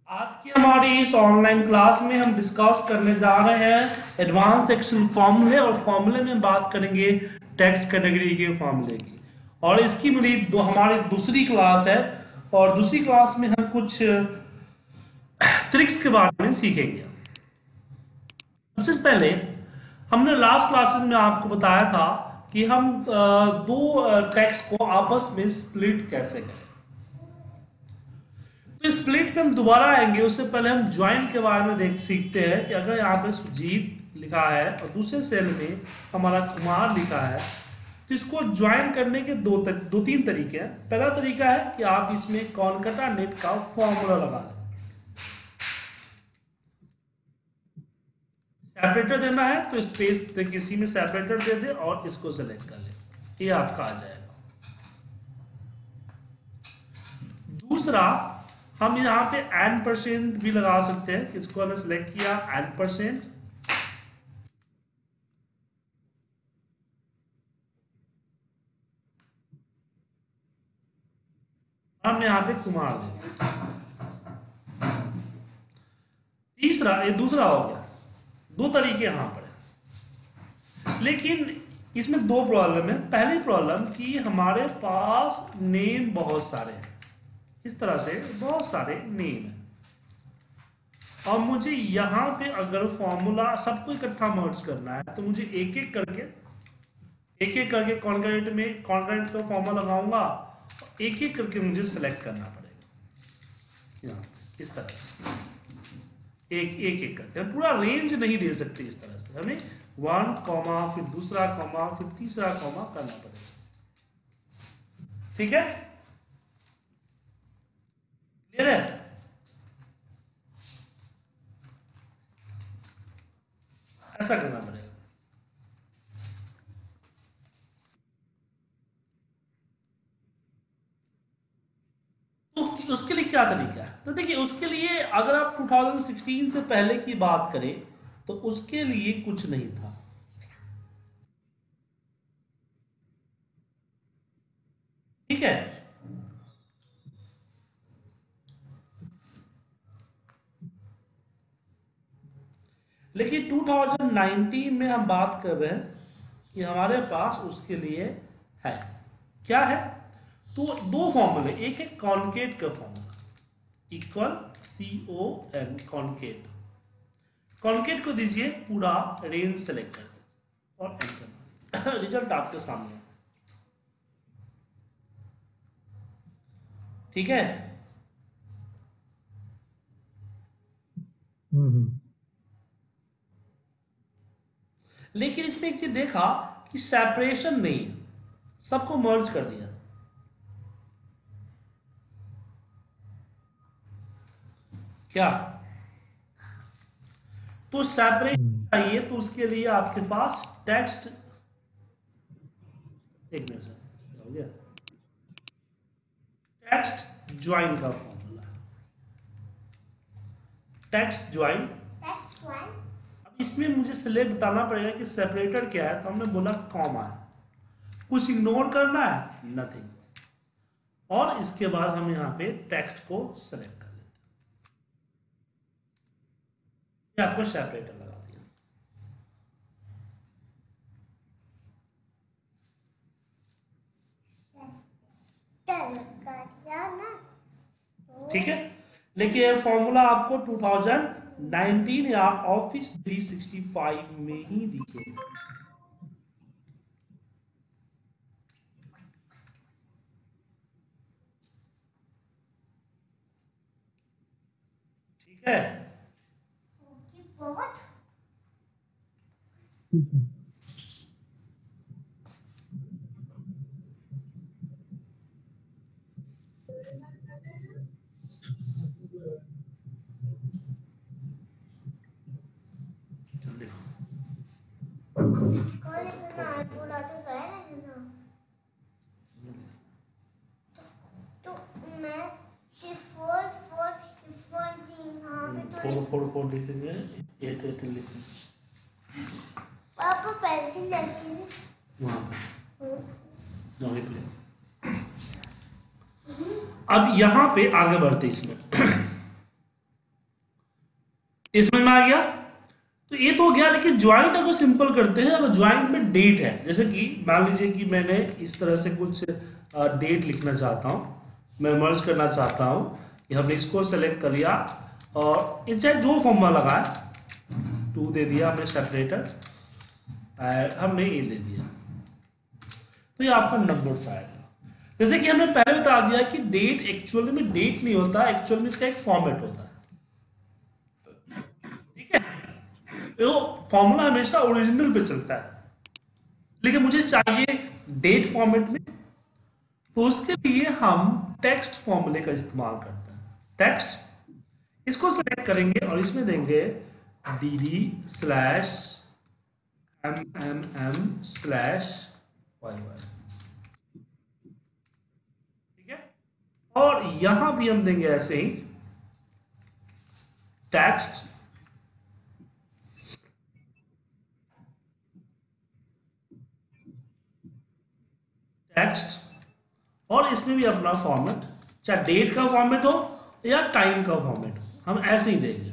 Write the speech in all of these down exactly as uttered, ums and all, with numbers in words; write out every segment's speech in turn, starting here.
आज की हमारी इस ऑनलाइन क्लास में हम डिस्कस करने जा रहे हैं एडवांस एक्सेल फॉर्मूले और फॉर्मूले में बात करेंगे टेक्स्ट कैटेगरी के फॉर्मूले की। और इसकी मेरी दो हमारी दूसरी क्लास है और दूसरी क्लास में हम कुछ ट्रिक्स के बारे में सीखेंगे। सबसे पहले हमने लास्ट क्लासेस में आपको बताया था कि हम अ, दो टेक्स्ट को आपस में स्प्लिट कैसे करें। तो स्प्लिट पे हम दोबारा आएंगे, उससे पहले हम ज्वाइन के बारे में देख सीखते हैं कि अगर यहाँ पे सुजीत लिखा है और दूसरे सेल में हमारा कुमार लिखा है तो इसको ज्वाइन करने के दो तर, दो तीन तरीके हैं। पहला तरीका है कि आप इसमें कॉनकैटेनेट का फॉर्मूला लगा लें। सेपरेटर देना है तो स्पेस किसी में सेपरेटर दे दे और इसको सेलेक्ट कर ले, ये आपका आ जाएगा। दूसरा, हम यहाँ पे एन परसेंट भी लगा सकते हैं। इसको हमने सिलेक्ट किया एन परसेंट, हम यहाँ पे कुमार देंगे। तीसरा, ये दूसरा हो गया। दो तरीके यहाँ पर है, लेकिन इसमें दो प्रॉब्लम है। पहली प्रॉब्लम कि हमारे पास नेम बहुत सारे हैं, इस तरह से बहुत सारे नेम हैं और मुझे यहाँ पे अगर फॉर्मूला सबको इकट्ठा मर्ज करना है तो मुझे एक एक करके एक एक करके कॉन्करेंट में कॉन्करेंट का फॉर्मूला लगाऊंगा, एक एक करके मुझे सेलेक्ट करना पड़ेगा। यहाँ इस तरह से एक एक एक करके पूरा रेंज नहीं दे सकते। इस तरह से हमें वन कॉमा फिर दूसरा कॉमा फिर तीसरा कॉमा करना पड़ेगा। ठीक है, क्लियर है? ऐसा करना पड़ेगा। तो उसके लिए क्या तरीका है? तो देखिए, उसके लिए अगर आप दो हज़ार सोलह से पहले की बात करें तो उसके लिए कुछ नहीं था। ठीक है, लेकिन दो हज़ार उन्नीस में हम बात कर रहे हैं कि हमारे पास उसके लिए है। क्या है? तो दो फॉर्मूले, एक है कॉन्केट का formula, equal C O N concat. Concat को दीजिए पूरा रेंज सेलेक्ट कर दीजिए और एंटर। रिजल्ट आपके सामने है। ठीक है, लेकिन इसमें एक चीज देखा कि सेपरेशन नहीं है, सबको मर्ज कर दिया। क्या? तो सेपरेशन चाहिए तो उसके लिए आपके पास टेक्स्ट, एक मिनट से हो गया, टेक्स्ट ज्वाइन का फॉर्मूला है, टेक्स्ट ज्वाइन। अब इसमें मुझे सिलेक्ट बताना पड़ेगा कि सेपरेटर क्या है, तो हमने बोला कॉमा है। कुछ इग्नोर करना है? नथिंग। और इसके बाद हम यहाँ पे टेक्स्ट को सेलेक्ट कर लेते हैं। आपको सेपरेटर लगा दिया। ठीक है, लेकिन ये फॉर्मूला आपको दो हज़ार उन्नीस या ऑफिस तीन सौ पैंसठ में ही दिखेगा। ठीक है, फोर फोर फोर लिखेंगे, एट एट लिखेंगे। पापा पेंसिल रखी वहाँ वहीं पे। अब यहाँ पे आगे बढ़ते इसमें इसमें में आ गया। तो ये तो हो गया, लेकिन ज्वाइंट अगर सिंपल करते हैं, अगर ज्वाइंट में डेट है, जैसे कि मान लीजिए कि मैंने इस तरह से कुछ डेट लिखना चाहता हूँ, मैं मर्ज करना चाहता हूँ कि हमने इसको सेलेक्ट कर लिया और ये चाहे जो फॉर्मूला लगाए, टू दे दिया हमने सेपरेटर, हमने ए दे दिया, तो ये आपका नंबर आएगा। जैसे कि हमने पहले बता दिया कि डेट एक्चुअली में डेट नहीं होता, एक्चुअल में इसका एक फॉर्मेट होता है, ठीक है। तो फॉर्मूला हमेशा ओरिजिनल पे चलता है, लेकिन मुझे चाहिए डेट फॉर्मेट में, तो उसके लिए हम टेक्स्ट फॉर्मूले का इस्तेमाल करते हैं। टेक्स्ट, इसको सेलेक्ट करेंगे और इसमें देंगे D D slash M M M slash Y Y, ठीक है। और यहां भी हम देंगे ऐसे ही टेक्स्ट टेक्स्ट और इसमें भी अपना फॉर्मेट, चाहे डेट का फॉर्मेट हो या टाइम का फॉर्मेट हो, हम ऐसे ही देंगे।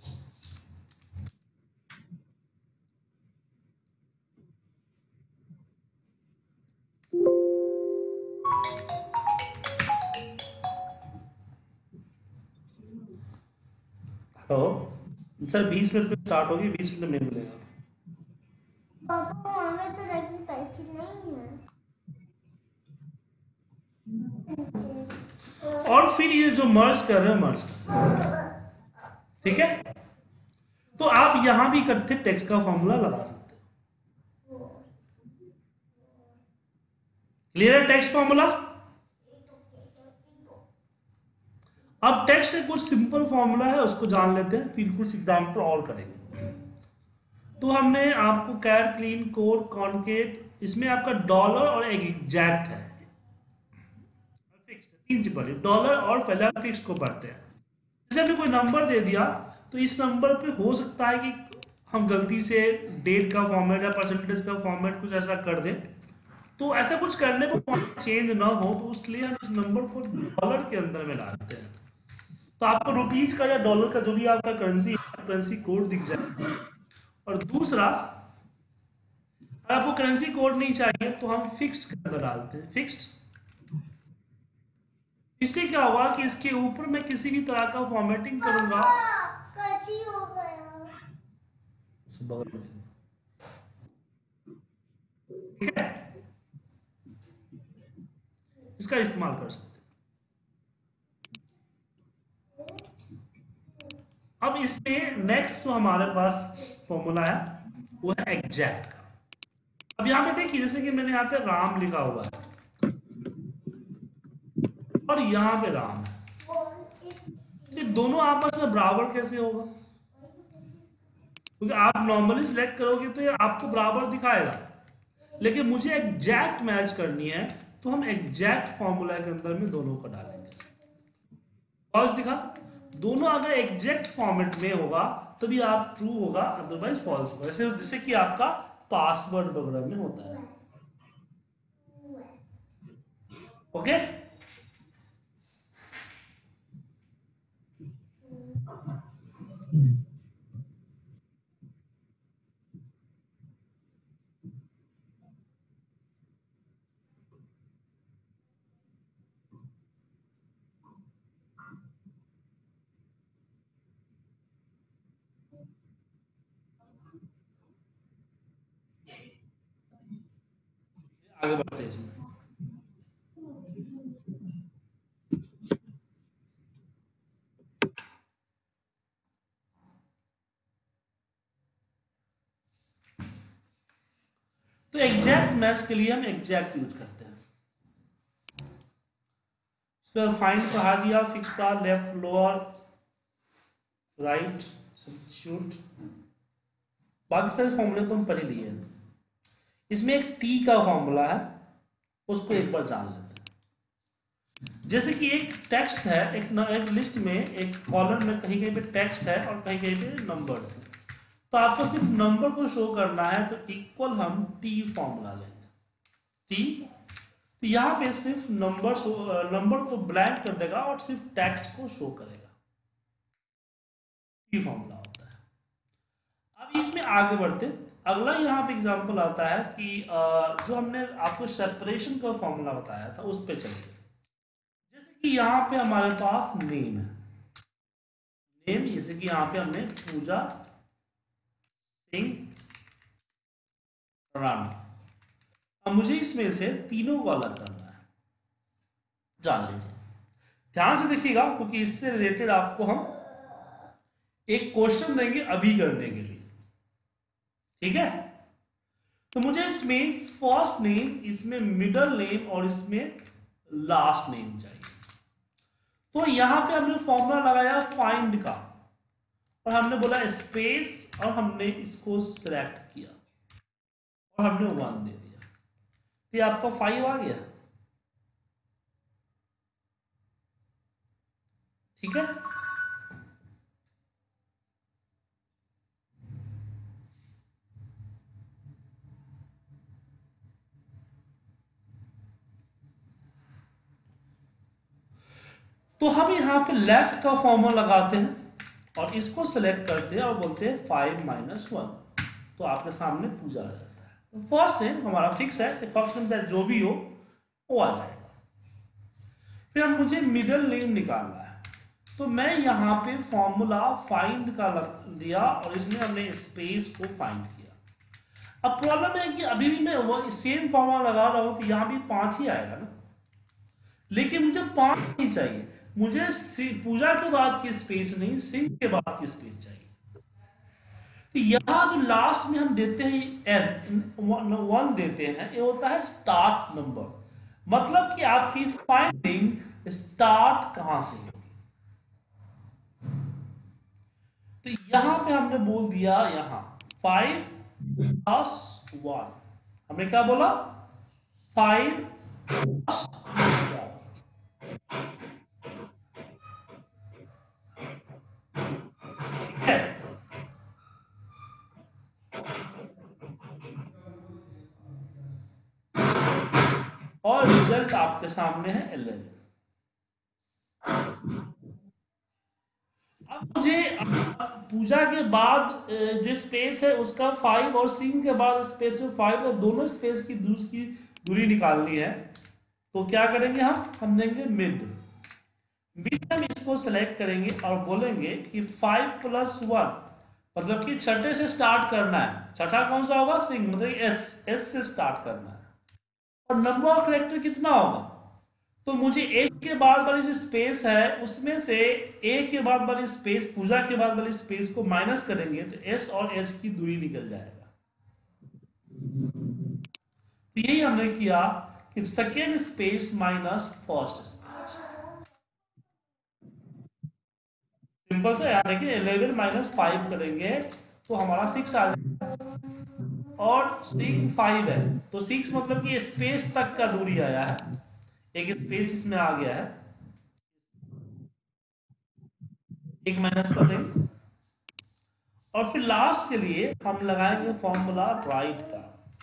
हेलो सर, बीस मिनट पे स्टार्ट होगी, बीस मिनट नहीं मिलेगा। पापा हमें तो रखी पेंसिल नहीं है। और फिर ये जो मर्ज कर रहे हैं मर्ज कर, ठीक है। तो आप यहां भी इकट्ठे टेक्स्ट का फॉर्मूला लगा सकते हो। क्लियर है टेक्स्ट फॉर्मूला? अब टेक्स्ट से कुछ सिंपल फॉर्मूला है, उसको जान लेते हैं, फिर कुछ एग्जाम्पल और करेंगे। तो हमने आपको कैर, क्लीन, कोड, कॉन्केट, इसमें आपका डॉलर और एक एग्जैक्ट है, फिक्स्ड, तीन चीज पढ़ी, डॉलर और पहले फिक्स को पढ़ते हैं। जैसे हमने कोई नंबर दे दिया, तो इस नंबर पे हो सकता है कि हम गलती से डेट का फॉर्मेट या परसेंटेज का फॉर्मेट कुछ ऐसा कर दें, तो ऐसा कुछ करने पर चेंज ना हो, तो इसलिए हम इस नंबर को डॉलर के अंदर में डालते हैं। तो आपको रुपीज का या डॉलर का जो भी आपका करेंसी है, करेंसी कोड दिख जाए। और दूसरा, अगर आपको करेंसी कोड नहीं चाहिए तो हम फिक्स के अंदर डालते हैं, फिक्स्ड। इससे क्या होगा कि इसके ऊपर मैं किसी भी तरह का फॉर्मेटिंग करूंगा, कच्ची हो गया। ठीक है, इसका इस्तेमाल कर सकते हैं। अब इसमें नेक्स्ट जो हमारे पास फॉर्मूला है वो है एग्जैक्ट का। अब यहां पे देखिए, जैसे कि मैंने यहां पे राम लिखा हुआ है और यहां पे राम है, ये दोनों आपस में बराबर कैसे होगा? क्योंकि आप नॉर्मली सिलेक्ट करोगे तो ये आपको बराबर दिखाएगा, लेकिन मुझे एग्जैक्ट मैच करनी है, तो हम एग्जैक्ट फॉर्मूला के अंदर में दोनों को डालेंगे। फॉल्स दिखा, दोनों अगर एग्जैक्ट फॉर्मेट में होगा तभी आप ट्रू होगा, अदरवाइज फॉल्स होगा। जैसे जैसे कि आपका पासवर्ड वगैरह में होता है। ओके, आगे बढ़ते हैं इसमें। तो एग्जैक्ट मैच के लिए हम एग्जैक्ट यूज करते हैं। उसका फाइंड कहा दिया, फिक्स का, लेफ्ट, लोअर, राइट, सब्स्टिट्यूट, बाकी सारे फॉर्मूले तो हम पढ़ ही लिए हैं। इसमें एक टी का फॉर्मूला है, उसको एक बार जान लेते हैं। जैसे कि एक टेक्स्ट है, एक, न, एक लिस्ट में एक कॉलम में कहीं कहीं पे टेक्स्ट है और कहीं कहीं पे नंबर्स है, तो आपको सिर्फ नंबर को शो करना है, तो इक्वल हम टी फॉर्मूला लेंगे, टी। तो यहाँ पे सिर्फ नंबर नंबर को ब्लैंक कर देगा और सिर्फ टेक्स्ट को शो करेगा, टी फॉर्मूला होता है। इसमें आगे बढ़ते, अगला यहाँ पे एग्जांपल आता है कि अ, जो हमने आपको सेपरेशन का फॉर्मूला बताया था उस पे चलिए। जैसे कि यहाँ पे हमारे पास नेम है, नेम जैसे कि यहाँ पे हमने पूजा सिंह राणा। अब मुझे इसमें से तीनों को अलग करना है, जान लीजिए, ध्यान से देखिएगा, क्योंकि इससे रिलेटेड आपको हम एक क्वेश्चन देंगे अभी करने के लिए, ठीक है। तो मुझे इसमें फर्स्ट नेम, इसमें मिडल नेम और इसमें लास्ट नेम चाहिए। तो यहां पे हमने फॉर्मूला लगाया फाइंड का, और हमने बोला स्पेस, और हमने इसको सिलेक्ट किया और हमने वन दे दिया, तो ये आपका फाइव आ गया, ठीक है। तो हम यहाँ पे लेफ्ट का फॉर्मूला लगाते हैं और इसको सिलेक्ट करते हैं और बोलते हैं फाइव माइनस वन, तो आपके सामने पूजा आ जाता है। तो फर्स्ट है हमारा फिक्स है, फर्स्ट नेम जो भी हो वो आ जाएगा। फिर हम मुझे मिडिल नेम निकालना है, तो मैं यहाँ पे फॉर्मूला फाइंड का दिया और इसमें हमने स्पेस को फाइंड किया। अब प्रॉब्लम है कि अभी भी मैं वो सेम फॉर्मूला लगा रहा हूँ, तो यहाँ भी पांच ही आएगा ना, लेकिन मुझे पांच नहीं चाहिए, मुझे पूजा के बाद की स्पेस नहीं, सिंह के बाद की स्पेस चाहिए। तो यहां जो लास्ट में हम देते हैं एन वन देते हैं, ये होता है स्टार्ट नंबर, मतलब कि आपकी फाइंडिंग स्टार्ट कहां से होगी। तो यहां पे हमने बोल दिया, यहां फाइव प्लस वन, हमने क्या बोला, फाइव प्लस और रिजल्ट आपके सामने है इलेवन। अब मुझे पूजा के बाद जो स्पेस है उसका फाइव और सिंह के बाद स्पेस में फाइव, और दोनों स्पेस की दूर की दूरी निकालनी है। तो क्या करेंगे हम हम देंगे मिड, मिड हम इसको सेलेक्ट करेंगे और बोलेंगे कि फाइव प्लस वन, मतलब कि छठे से स्टार्ट करना है। छठा कौन सा होगा, सिंह, मतलब एस, एस से स्टार्ट करना है। और नंबर ऑफ कैरेक्टर कितना होगा, तो मुझे ए के बाद वाली जो स्पेस है उसमें से ए के बाद वाली स्पेस, पूजा के बाद वाली स्पेस को माइनस करेंगे तो एस और एस की दूरी निकल जाएगा। तो यही हमने किया कि second space minus first space, simple से। यहाँ देखिए इलेवन माइनस फाइव करेंगे तो हमारा सिक्स आ जाएगा, और सिक्स फाइव है तो सिक्स मतलब कि स्पेस तक का दूरी आया है, एक स्पेस इसमें आ गया है, एक माइनस कर देंगे। और फिर लास्ट के लिए हम लगाएंगे फॉर्मूला राइट का,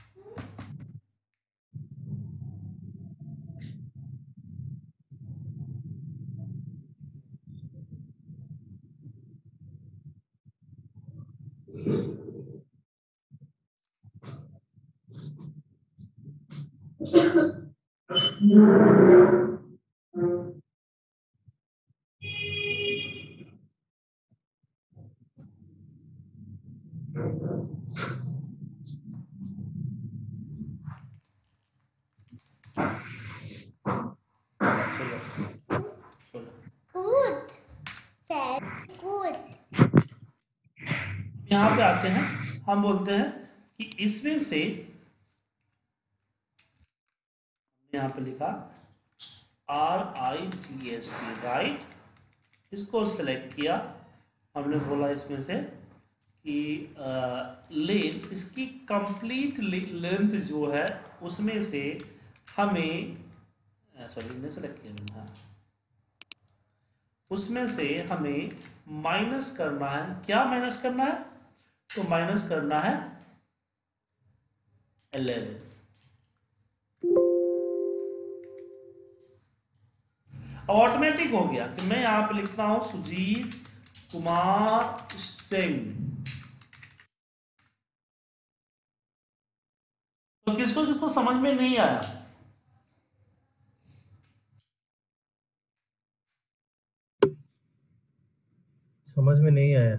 यहां पे आते हैं, हम बोलते हैं कि इसमें से यहां पे लिखा R I G S T right, इसको सिलेक्ट किया, हमने बोला इसमें से कि लेंथ, इसकी कंप्लीट लेंथ जो है उसमें से हमें, सॉरी नहीं सेलेक्ट किया मैंने, हाँ, उसमें से हमें माइनस करना है। क्या माइनस करना है, तो माइनस करना है इलेवन। ऑटोमेटिक हो गया कि मैं यहां पे लिखता हूं सुजीत कुमार सिंह, तो किसको किसको समझ में नहीं आया? समझ में नहीं आया।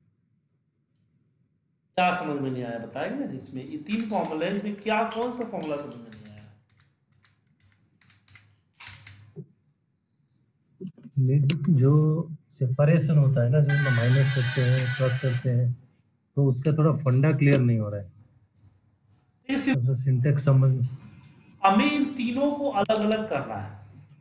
क्या समझ में नहीं आया बताएंगे? इसमें ये तीन फॉर्मूला है, इसमें क्या कौन सा फॉर्मूला समझ में नहीं आया? मिड जो सेपरेशन होता है ना, जो माइनस करते हैं प्लस करते हैं, तो उसका थोड़ा फंडा क्लियर नहीं हो रहा है। ये सिर्फ तो सिंटेक्स समझ हमें इन तीनों को अलग अलग करना है,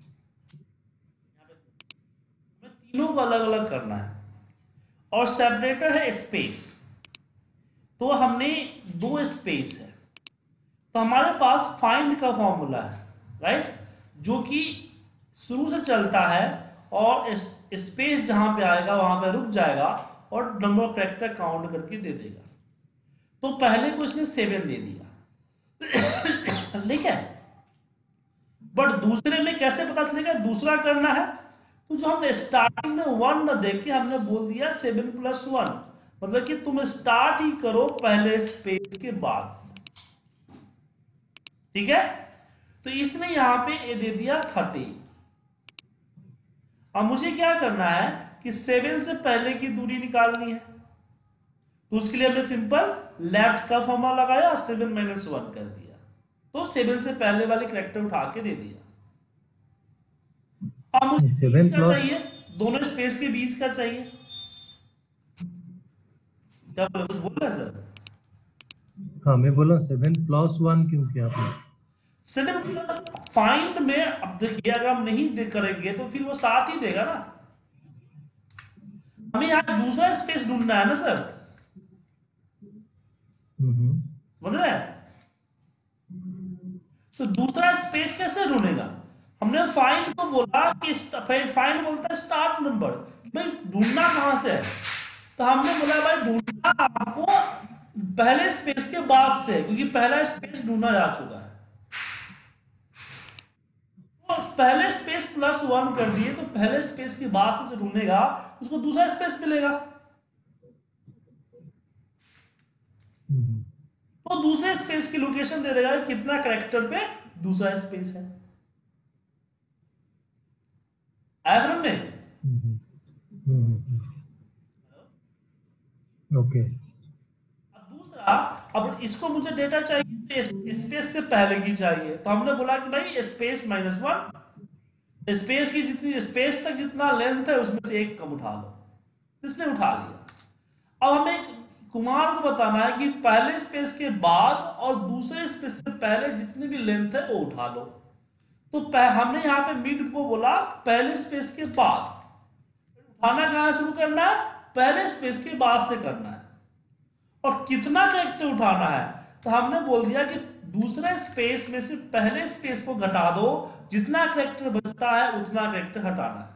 हमें तीनों को अलग अलग करना है। और सेपरेटर है स्पेस, तो हमने दो स्पेस है, तो हमारे पास फाइंड का फॉर्मूला है, राइट, जो कि शुरू से चलता है और स्पेस जहां पे आएगा वहां पे रुक जाएगा और नंबर ऑफ कैरेक्टर काउंट करके दे देगा। तो पहले को इसने सेवन दे दिया, ठीक है, बट दूसरे में कैसे पता चलेगा? दूसरा करना है तो जो हमने स्टार्टिंग में वन न देख के हमने बोल दिया सेवन प्लस वन, मतलब कि तुम स्टार्ट ही करो पहले स्पेस के बाद से, ठीक है। तो इसने यहां पे ए दे दिया थर्टी। अब मुझे क्या करना है कि सेवन से पहले की दूरी निकालनी है, तो उसके लिए हमने सिंपल लेफ्ट का फॉर्मूला लगाया और सेवन माइनस वन कर दिया, तो सेवन से पहले वाले कैरेक्टर उठा के दे दिया। अब मुझे सेवन बीच का प्लस चाहिए, दोनों स्पेस के बीच का चाहिए। क्या बोल रहे हैं सर? हाँ मैं बोला सेवन प्लस वन क्यों किया आपने? सेवन फाइंड में अब देखिए, अगर हम नहीं दे करेंगे तो फिर वो साथ ही देगा ना, हमें यहाँ दूसरा स्पेस ढूंढना है ना सर, समझ रहे हैं? तो दूसरा स्पेस कैसे ढूंढेगा? हमने फाइंड को बोला कि फाइंड बोलता है स्टार्ट नंबर, भाई ढूंढना कहां से है, तो हमने बोला भाई ढूंढना आपको पहले स्पेस के बाद से, क्योंकि पहला स्पेस ढूंढा जा चुका है। तो पहले स्पेस प्लस वन कर दिए, तो पहले स्पेस के बाद से जो ढूंढेगा उसको दूसरा स्पेस मिलेगा, तो दूसरे स्पेस की लोकेशन दे देगा कितना कैरेक्टर पे दूसरा स्पेस है। आया समझ में? ओके। अब दूसरा, अब इसको मुझे डेटा चाहिए तो स्पेस से पहले की चाहिए, तो हमने बोला कि भाई स्पेस माइनस वन, स्पेस की जितनी स्पेस तक जितना लेंथ है उसमें से एक कम उठा लो, इसने उठा लिया। अब हमें कुमार को बताना है कि पहले स्पेस के बाद और दूसरे स्पेस से पहले जितनी भी लेंथ है वो उठा लो, तो हमने यहाँ पे मिड को बोला पहले स्पेस के बाद, उठाना कहां शुरू करना है? पहले स्पेस के बाद से करना है। और कितना कैरेक्टर उठाना है? तो हमने बोल दिया कि दूसरे स्पेस में से पहले स्पेस को घटा दो, जितना कैरेक्टर बचता है उतना कैरेक्टर हटाना है।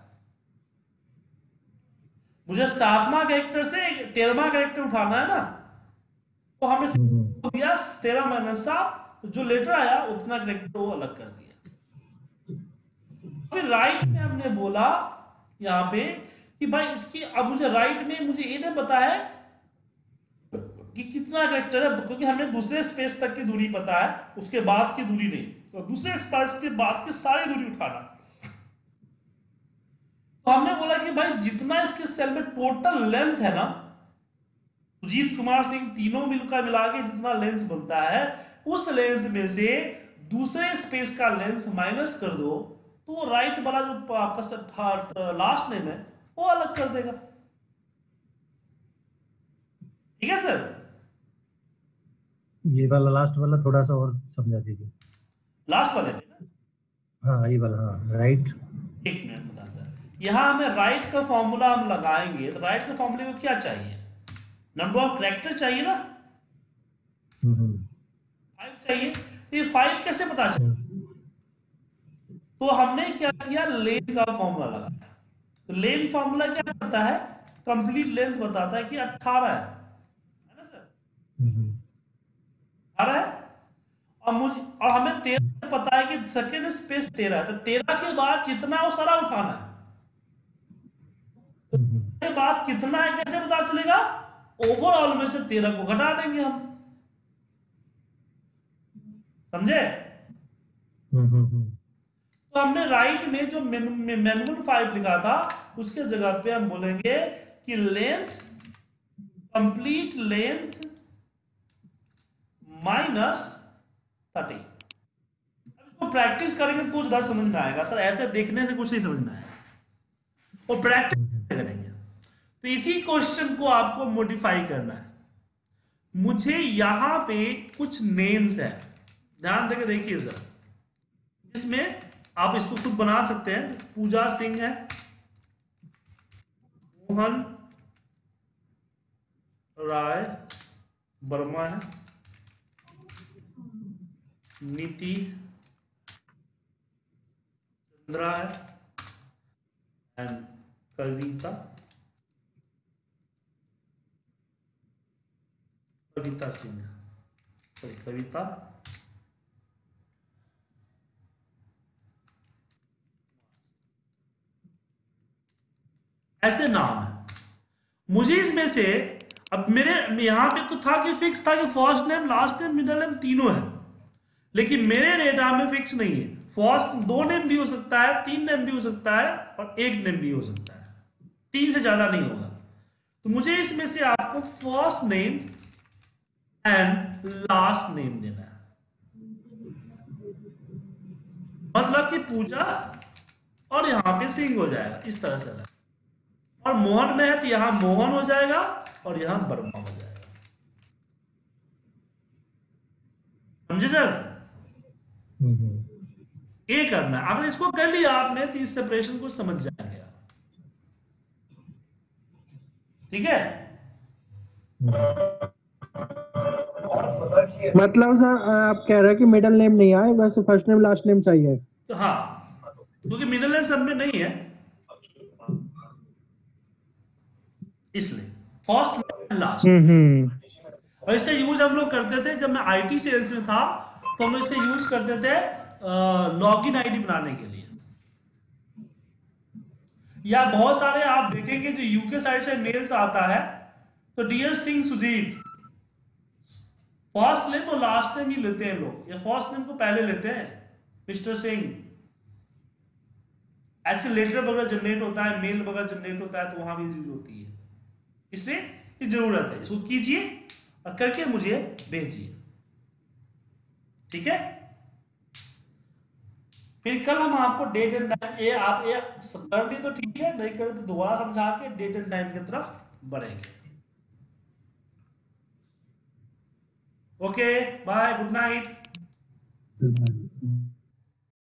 मुझे सातवां कैरेक्टर से तेरहवां कैरेक्टर उठाना है ना, तो हमने बोल दिया तेरह माइनस सात, जो लेटर आया उतना कैरेक्टर वो अलग कर दिया। फिर राइट में हमने बोला यहां पे कि भाई इसकी, अब मुझे राइट में मुझे ये नहीं पता है कि कितना कैरेक्टर है, क्योंकि हमने दूसरे स्पेस तक की दूरी पता है, उसके बाद की दूरी नहीं, तो दूसरे स्पेस के बाद की सारी दूरी उठाना। तो हमने बोला कि भाई जितना इसके सेल में टोटल लेंथ है ना, सुजीत कुमार सिंह तीनों मिलकर मिला के जितना लेंथ बनता है, उस लेंथ में से दूसरे स्पेस का लेंथ माइनस कर दो, तो राइट वाला जो आपका लास्ट नेम है वो अलग कर देगा। ठीक है सर? ये वाला लास्ट वाला थोड़ा सा और समझा दीजिए। लास्ट वाले में ना, हाँ ये वाला, हाँ राइट। एक मिनट बताता है, यहां हमें राइट का फॉर्मूला हम लगाएंगे, तो राइट के फॉर्मूले में क्या चाहिए? नंबर ऑफ कैरेक्टर चाहिए ना, फाइव चाहिए। तो ये फाइव कैसे पता चले? तो हमने क्या किया, लेन का फॉर्मूला लगाया। तो लेन फॉर्मूला क्या करता है? कंप्लीट लेंथ बताता है कि अट्ठारह है, है ना सर? अठारह है, और मुझे और हमें तेरह पता है कि सेकेंड स्पेस तेरह है, तो तेरह के बाद जितना वो सारा उठाना है, तो के बाद कितना है कैसे पता चलेगा? ओवरऑल में से तेरह को घटा देंगे हम, समझे? हम्म हम्म हम्म तो हमने राइट में जो मैनुअल फाइव लिखा था उसके जगह पे हम बोलेंगे कि length, complete length minus thirty. इसको प्रैक्टिस करेंगे तो कुछ समझ में आएगा सर, ऐसे देखने से कुछ नहीं समझ में आएगा। और प्रैक्टिस हम्म, करेंगे तो इसी क्वेश्चन को आपको मॉडिफाई करना है। मुझे यहां पे कुछ नेम्स है, ध्यान देके देखिए सर, इसमें आप इसको खुद बना सकते हैं। पूजा सिंह है, मोहन राय वर्मा है, नीति चंद्रा है, एंड कविता कविता सिंह, सॉरी कविता ऐसे नाम है। मुझे इसमें से अब मेरे यहां पे तो था कि फिक्स था कि first name last name middle name तीनों है, लेकिन मेरे डेटा में फिक्स नहीं है। फर्स्ट दो नेम भी हो सकता है, तीन नेम भी हो सकता है और एक नेम भी हो सकता है, तीन से ज्यादा नहीं होगा। तो मुझे इसमें से आपको first name and last name देना है, मतलब कि पूजा और यहां पे सिंह हो जाएगा इस तरह से। और मोहन में है तो यहां मोहन हो जाएगा और यहां वर्मा हो जाएगा। समझे सर? हम्म, हम्म, ये करना है। अगर इसको कर लिया आपने तो इस सेपरेशन को समझ जाएंगे आप। ठीक है? मतलब सर आप कह रहे हैं कि मिडिल नेम नहीं आए, वैसे फर्स्ट नेम लास्ट नेम चाहिए। तो हाँ, क्योंकि मिडिल नेम सब में नहीं है इसलिए फर्स्ट लास्ट। हम्म हम्म और इसका यूज हम लोग करते थे जब मैं आईटी सेल्स में था, तो हम लोग इसका यूज करते थे लॉगिन आईडी बनाने के लिए। या बहुत सारे आप देखेंगे जो यूके साइड से मेल्स आता है, तो dear Singh Sujit, first name और लास्ट नेम ही लेते हैं लोग, या फर्स्ट नेम को पहले लेते हैं, मिस्टर सिंह। ऐसे लेटर वगैरह जनरेट होता है, मेल वगैरह जनरेट होता है, तो वहां भी यूज होती है। इसलिए ये जरूरत है, इसको कीजिए और करके मुझे भेजिए। ठीक है? फिर कल हम आपको डेट एंड टाइम, ये आप ये कर ली तो ठीक है, नहीं करें तो दोबारा समझा के डेट एंड टाइम की तरफ बढ़ेंगे। Okay, bye, good night. हम्म।